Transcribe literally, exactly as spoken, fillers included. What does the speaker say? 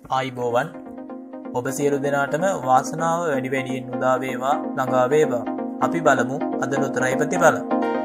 ආයිබෝවන් ඔබ සියලු දෙනාටම වාසනාව වැඩි වැඩියෙන් උදා වේවා ළඟා වේවා. අපි බලමු අද ලොතරැයි ප්‍රතිඵල.